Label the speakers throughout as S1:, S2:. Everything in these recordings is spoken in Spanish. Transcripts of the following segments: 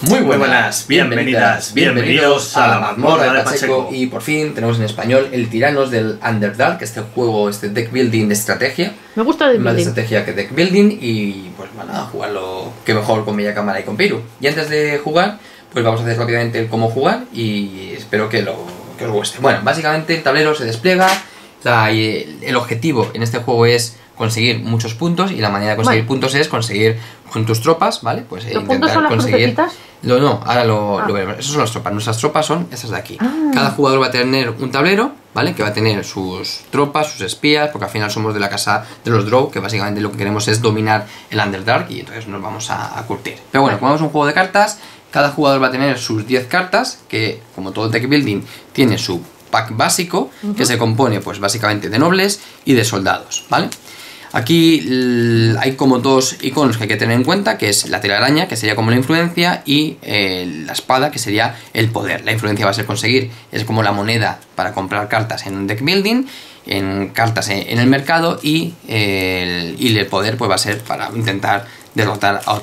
S1: Muy buenas, bienvenidas, bienvenidos a la mazmorra de Pacheco.
S2: Y por fin tenemos en español el Tiranos del Underdark, este juego, este deck building de estrategia.
S3: Me gusta el
S2: más de estrategia que deck building. Y pues van a jugarlo, que mejor con Bella Cámara y con Piru. Y antes de jugar, pues vamos a hacer rápidamente el cómo jugar y espero que os guste. Bueno, básicamente el tablero se despliega. El objetivo en este juego es conseguir muchos puntos, y la manera de conseguir puntos es conseguir con tus tropas, ¿vale? Pues
S3: ¿Los puntos son las crucecitas?
S2: No, ahora lo veremos. Esas son las tropas. Nuestras tropas son estas de aquí. Cada jugador va a tener un tablero, ¿vale? Que va a tener sus tropas, sus espías, porque al final somos de la casa de los Drow, que básicamente lo que queremos es dominar el Underdark, y entonces nos vamos a curtir. Pero bueno, como es un juego de cartas, cada jugador va a tener sus 10 cartas, que como todo deck building tiene su pack básico, que se compone pues básicamente de nobles y de soldados, ¿vale? Aquí hay como dos iconos que hay que tener en cuenta, que es la telaraña, que sería como la influencia, y la espada, que sería el poder. La influencia va a ser conseguir, es como la moneda para comprar cartas en un deck building, en cartas en el mercado, y el poder pues va a ser para intentar derrotar a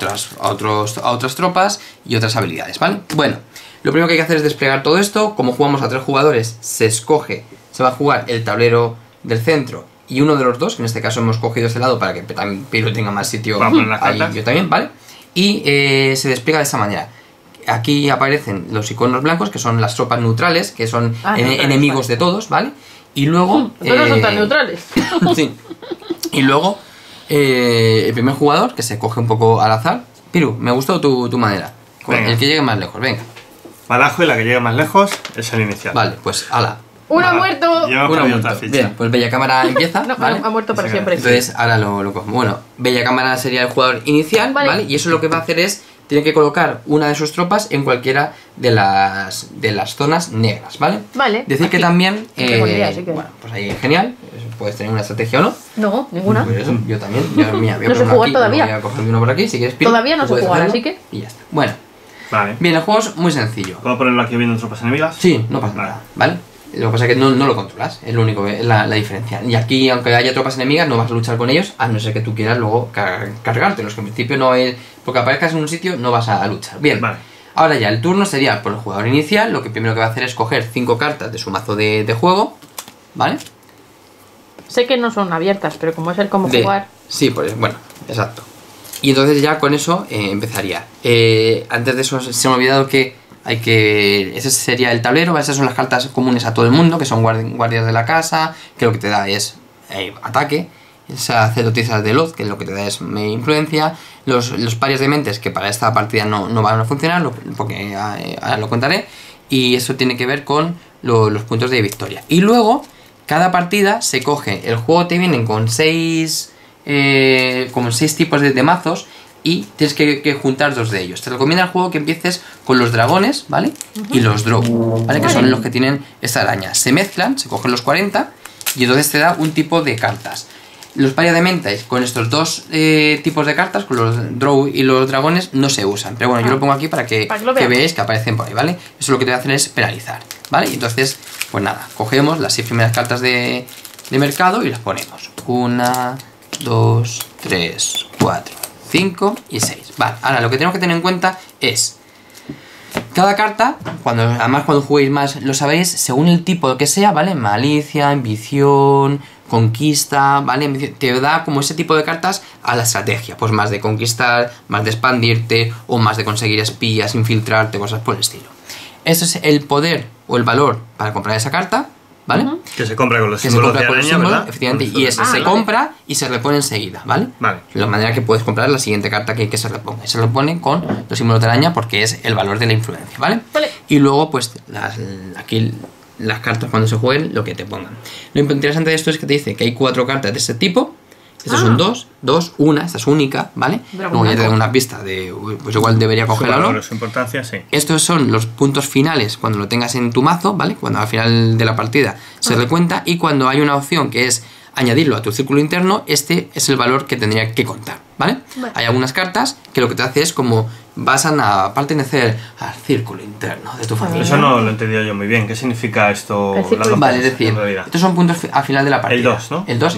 S2: otras tropas y otras habilidades, ¿vale? Bueno, lo primero que hay que hacer es desplegar todo esto. Como jugamos a 3 jugadores, se va a jugar el tablero del centro y uno de los dos, que en este caso hemos cogido este lado para que también Piru tenga más sitio ahí, yo también, ¿vale? Y se despliega de esta manera. Aquí aparecen los iconos blancos, que son las tropas neutrales, que son enemigos de todos, ¿vale? Y luego...
S3: Pero no son tan neutrales.
S2: Sí. Y luego el primer jugador, que se coge un poco al azar. Piru, me gustó tu manera. El que llegue más lejos, venga.
S1: Barajo, y la que llegue más lejos es el inicial.
S2: Vale, pues ala.
S3: ¡Uno ha muerto!
S1: Uno muerto.
S2: Bien, pues Bella Cámara empieza.
S3: No,
S2: ¿vale?
S3: Ha muerto para siempre.
S2: Entonces ahora lo cojo. Bueno, Bella Cámara sería el jugador inicial, ¿vale? Y eso lo que va a hacer es, tiene que colocar una de sus tropas en cualquiera de las zonas negras, ¿vale?
S3: Vale.
S2: Decir que también...
S3: Bueno,
S2: pues ahí genial. Puedes tener una estrategia o no.
S3: No, ninguna.
S2: Pues eso, yo también. Mira, voy a
S3: no sé jugar todavía.
S2: Voy a coger uno por aquí, si quieres.
S3: Todavía no sé jugar, así que...
S2: Y ya está. Bueno.
S1: Vale.
S2: Bien, el juego es muy sencillo.
S1: ¿Puedo ponerlo aquí viendo tropas enemigas?
S2: Sí, no pasa nada, ¿vale? Lo que pasa es que no lo controlas, es lo único, es la diferencia. Y aquí, aunque haya tropas enemigas, no vas a luchar con ellos, a no ser que tú quieras luego cargártelos, que en principio no es... Porque aparezcas en un sitio, no vas a luchar. Bien, vale. Ahora ya, el turno sería por el jugador inicial. Lo que primero que va a hacer es coger 5 cartas de su mazo de juego, ¿vale?
S3: Sé que no son abiertas, pero como es el cómo jugar...
S2: Sí, pues bueno, exacto. Y entonces ya con eso empezaría. Antes de eso se me ha olvidado que ese sería el tablero. Esas son las cartas comunes a todo el mundo, que son guardias de la casa, que lo que te da es ataque. Esas sacerdotisas de luz, que lo que te da es influencia. Los parias de mentes, que para esta partida no van a funcionar, porque ahora lo contaré. Y eso tiene que ver con los puntos de victoria. Y luego, cada partida se coge, el juego te vienen con 6 tipos de mazos, y tienes que juntar 2 de ellos. Te recomienda el juego que empieces con los dragones, ¿vale? Y los drow, ¿vale? Que son los que tienen esta araña. Se mezclan, se cogen los 40, y entonces te da un tipo de cartas. Los parias de mentes con estos 2 tipos de cartas, con los drow y los dragones, no se usan. Pero bueno, yo lo pongo aquí para que veáis que aparecen por ahí, ¿vale? Eso lo que te va a hacer es penalizar, ¿vale? Y entonces, pues nada, cogemos las 6 primeras cartas de mercado y las ponemos. 1, 2, 3, 4, 5 y 6. Vale, ahora lo que tenemos que tener en cuenta es cada carta, además cuando juguéis más lo sabéis, según el tipo que sea, ¿vale? Malicia, ambición, conquista, ¿vale? Te da como ese tipo de cartas a la estrategia, pues más de conquistar, más de expandirte, o más de conseguir espías, infiltrarte, cosas por el estilo. Ese es el poder o el valor para comprar esa carta, ¿vale?
S1: Que se compra con los símbolos de araña, ¿verdad?
S2: Efectivamente, y ese se compra y se repone enseguida, ¿vale? Vale. La manera que puedes comprar la siguiente carta que se reponga. Se repone con los símbolos de araña porque es el valor de la influencia, ¿vale? Vale. Y luego, pues, aquí las cartas cuando se jueguen, lo que te pongan. Lo interesante de esto es que te dice que hay 4 cartas de ese tipo. Estas son 2, una, esta es única, ¿vale? Luego ya te da una pista de, pues igual debería cogerla, ¿no?
S1: Su importancia, sí.
S2: Estos son los puntos finales cuando lo tengas en tu mazo, ¿vale? Cuando al final de la partida se recuenta, y cuando hay una opción que es añadirlo a tu círculo interno, este es el valor que tendría que contar, ¿vale? Hay algunas cartas que lo que te hace es como pasan a pertenecer al círculo interno de tu familia.
S1: Eso no lo he entendido yo muy bien. ¿Qué significa esto?
S2: Vale, es decir, estos son puntos al final de la partida.
S1: El 2, ¿no?
S2: El 2 es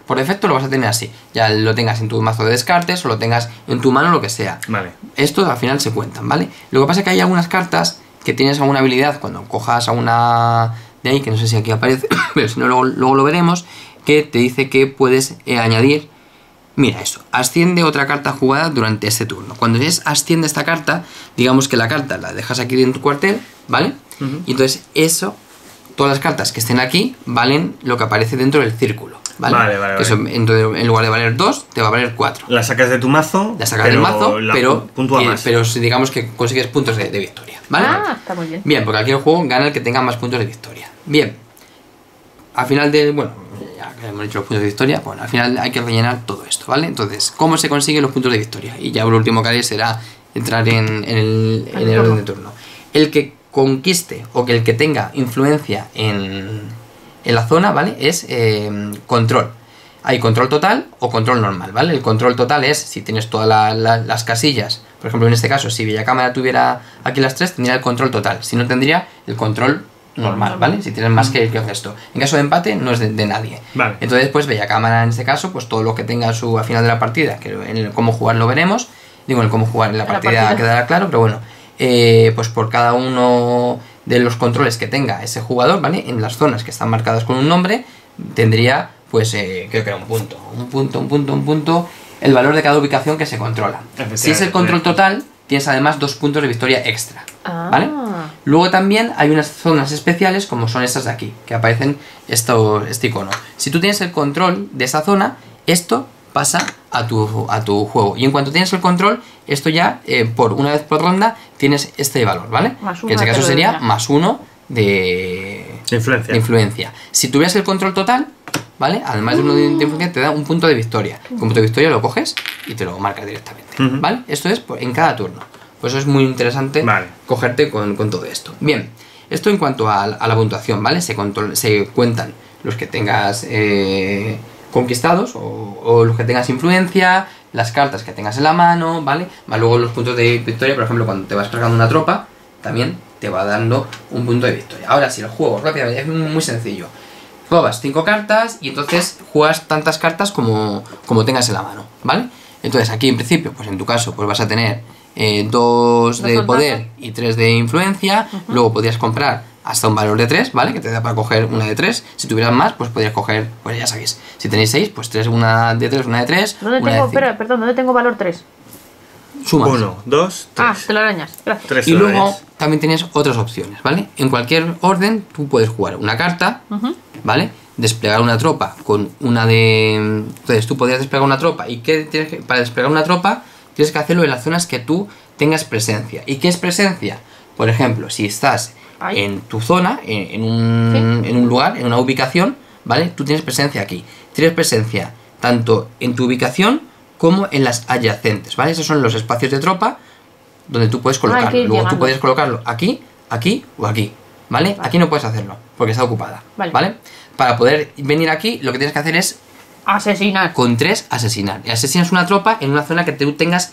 S2: Por defecto lo vas a tener así. Ya lo tengas en tu mazo de descartes o lo tengas en tu mano, lo que sea.
S1: Vale.
S2: Esto al final se cuentan, ¿vale? Lo que pasa es que hay algunas cartas que tienes alguna habilidad cuando cojas a una de ahí, que no sé si aquí aparece, pero si no luego lo veremos, que te dice que puedes añadir. Mira eso, asciende otra carta jugada durante este turno. Cuando asciende esta carta, digamos que la carta la dejas aquí en tu cuartel, ¿vale? Y entonces eso, todas las cartas que estén aquí, valen lo que aparece dentro del círculo, ¿vale?
S1: Vale.
S2: Eso, entonces, en lugar de valer 2, te va a valer 4.
S1: La sacas de tu mazo,
S2: La sacas del mazo, pero
S1: más.
S2: digamos que consigues puntos de victoria, ¿vale?
S3: Está muy bien.
S2: Bien, porque aquí el juego gana el que tenga más puntos de victoria. Bien, al final ya que hemos dicho los puntos de victoria, bueno, al final hay que rellenar todo esto, ¿vale? Entonces, ¿cómo se consiguen los puntos de victoria? Y ya lo último que haré será entrar en el orden de turno. El que conquiste o que el que tenga influencia en la zona, ¿vale? Es control. Hay control total o control normal, ¿vale? El control total es si tienes todas las casillas. Por ejemplo, en este caso, si Villacámara tuviera aquí las 3, tendría el control total. Si no, tendría el control normal, ¿vale? Si tienes más que el resto. En caso de empate, no es de nadie.
S1: Vale.
S2: Entonces, pues Villacámara en este caso, pues todo lo que tenga a final de la partida, que en el cómo jugar lo veremos. Digo, en el cómo jugar en la partida quedará claro, pero bueno. Pues por cada uno de los controles que tenga ese jugador, ¿vale? En las zonas que están marcadas con un nombre, tendría, pues, creo que era un punto, el valor de cada ubicación que se controla. Si es el control total, tienes además 2 puntos de victoria extra, ¿vale? Luego también hay unas zonas especiales como son estas de aquí, que aparecen este icono. Si tú tienes el control de esa zona, esto pasa a tu juego. Y en cuanto tienes el control, esto ya, por una vez por ronda, tienes este valor, ¿vale? Que en este caso sería +1 de influencia. Si tuvieras el control total, ¿vale? Además de uno de influencia, te da un punto de victoria. Con punto de victoria lo coges y te lo marcas directamente, ¿vale? Esto es en cada turno. Pues eso es muy interesante, cogerte con todo esto. Bien, esto en cuanto a la puntuación, ¿vale? Se cuentan los que tengas conquistados o los que tengas influencia, las cartas que tengas en la mano, ¿vale? Más luego los puntos de victoria, por ejemplo, cuando te vas cargando una tropa, también te va dando un punto de victoria. Ahora sí, el juego rápidamente es muy sencillo. Robas 5 cartas y entonces juegas tantas cartas como tengas en la mano, ¿vale? Entonces aquí en principio, pues en tu caso, pues vas a tener 2 de poder y 3 de influencia. Luego podrías comprar hasta un valor de 3, ¿vale? Que te da para coger una de 3. Si tuvieras más, pues podrías coger, pues ya sabéis, si tenéis 6, pues 3, una de 3, una de 3.
S3: ¿Dónde tengo valor 3?
S2: Sumas.
S1: 1, 2, 3.
S3: telarañas. Gracias.
S2: Y luego también tienes otras opciones, ¿vale? En cualquier orden tú puedes jugar una carta, ¿vale? Desplegar una tropa con una de... Entonces tú podrías desplegar una tropa. ¿Y qué tienes que... Para desplegar una tropa tienes que hacerlo en las zonas que tú tengas presencia. ¿Y qué es presencia? Por ejemplo, si estás en tu zona, en un lugar, en una ubicación, ¿vale? Tú tienes presencia aquí. Tienes presencia tanto en tu ubicación como en las adyacentes, ¿vale? Esos son los espacios de tropa donde tú puedes colocarlo. Luego tú puedes colocarlo aquí, aquí o aquí, ¿vale? Aquí no puedes hacerlo porque está ocupada, ¿vale? Para poder venir aquí, lo que tienes que hacer es
S3: asesinar.
S2: Con 3, asesinar. Y asesinas una tropa en una zona que tú tengas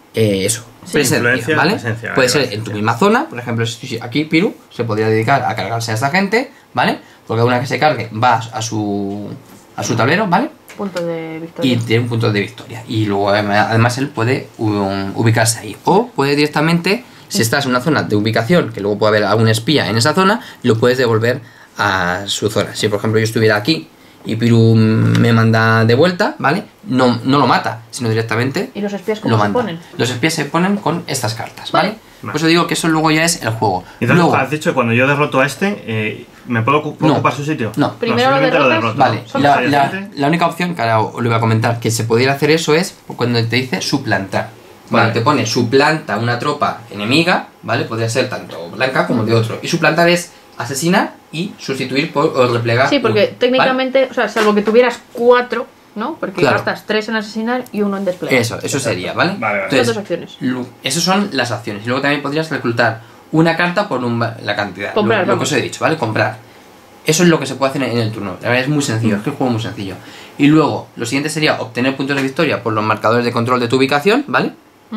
S2: presencia, ¿vale? Puede ser en tu misma zona, por ejemplo, aquí Piru se podría dedicar a cargarse a esta gente, ¿vale? Porque una que se cargue va a su tablero, ¿vale?
S3: Punto de victoria.
S2: Y tiene un punto de victoria. Y luego además él puede ubicarse ahí. O puede directamente, si estás en una zona de ubicación, que luego puede haber algún espía en esa zona, lo puedes devolver a su zona. Si por ejemplo yo estuviera aquí y Piru me manda de vuelta, ¿vale? No lo mata, sino directamente
S3: ¿Y los espías cómo se ponen?
S2: Los espías se ponen con estas cartas, ¿vale? Por eso digo que eso luego ya es el juego.
S1: Entonces
S2: luego,
S1: has dicho que cuando yo derroto a este, ¿me puedo ocupar su sitio?
S2: No.
S3: Primero lo derrotas.
S2: Vale, la única opción que ahora os lo voy a comentar que se pudiera hacer eso es cuando te dice suplantar. Cuando te pone suplanta una tropa enemiga, ¿vale? Podría ser tanto blanca como de otro. Y suplantar es asesinar y sustituir por o replegar.
S3: Sí, porque técnicamente, ¿vale? O sea, salvo que tuvieras 4, ¿no? Porque gastas 3 en asesinar y 1 en desplegar.
S2: Eso sería, ¿vale?
S1: Entonces,
S3: son 2 acciones.
S2: Esas son las acciones. Y luego también podrías reclutar una carta por la cantidad.
S3: Comprar,
S2: lo que os he dicho, ¿vale? Comprar. Eso es lo que se puede hacer en el turno. La verdad es muy sencillo, es que el juego es muy sencillo. Y luego, lo siguiente sería obtener puntos de victoria por los marcadores de control de tu ubicación, ¿vale?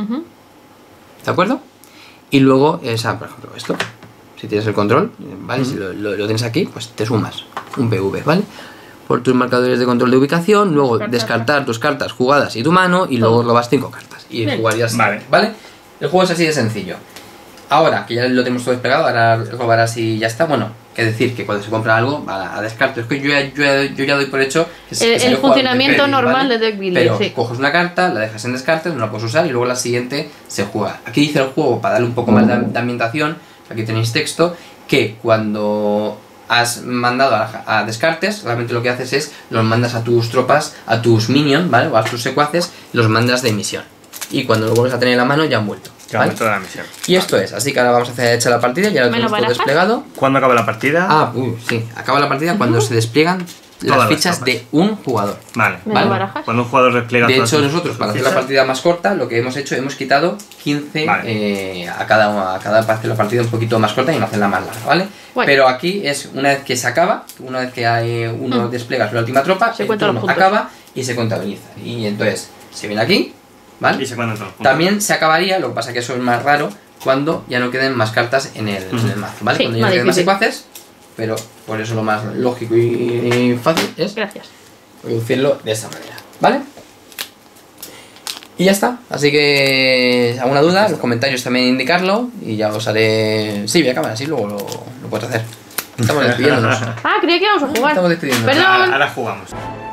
S2: ¿De acuerdo? Y luego, por ejemplo, esto. Si tienes el control, ¿vale? Si lo tienes aquí, pues te sumas un PV, ¿vale? por tus marcadores de control de ubicación, luego descartar tus cartas jugadas y tu mano, y luego robas 5 cartas. Y jugarías, ¿vale? El juego es así de sencillo. Ahora que ya lo tenemos todo desplegado, ahora robarás y ya está. Bueno, que decir que cuando se compra algo va a descarte. Es que yo ya doy por hecho que
S3: el funcionamiento normal de Deck Builder.
S2: Pero coges una carta, la dejas en descarte, no la puedes usar y luego la siguiente se juega. Aquí dice el juego, para darle un poco más de ambientación, aquí tenéis texto, que cuando has mandado a descartes, realmente lo que haces es los mandas a tus tropas, a tus minions, ¿vale? O a tus secuaces, los mandas de misión. Y cuando lo vuelves a tener en la mano ya han vuelto. ¿Vale?
S4: De la misión.
S2: Y esto es, así que ahora vamos a hacer hecha la partida, ya lo tenemos todo desplegado.
S4: ¿Cuándo acaba la partida?
S2: Sí, acaba la partida cuando se despliegan las fichas de un jugador.
S4: Vale.
S3: ¿Barajas?
S4: Cuando un jugador despliega.
S2: De hecho, nosotros para hacer la partida más corta, lo que hemos hecho, hemos quitado 15 a cada para hacer la partida un poquito más corta y no hacerla más larga, ¿vale? Bueno. Pero aquí es una vez que se acaba, una vez que hay uno despliega su última tropa,
S3: se cuenta
S2: acaba y se contabiliza. Y entonces se viene aquí, ¿vale?
S4: Y se cuentan todos los puntos.
S2: También se acabaría, lo que pasa que eso es más raro, cuando ya no queden más cartas en el mazo, ¿vale?
S3: Sí,
S2: cuando ya no queden más secuaces, pero por eso lo más lógico y fácil es reducirlo de esta manera, ¿vale? Y ya está, así que alguna duda, en los comentarios también indicarlo y ya os haré... Sí, voy a cámara, así luego lo puedes hacer. Estamos despidiéndonos.
S3: Creía que íbamos a jugar.
S2: Estamos despidiéndonos.
S3: Perdón.
S4: Ahora jugamos.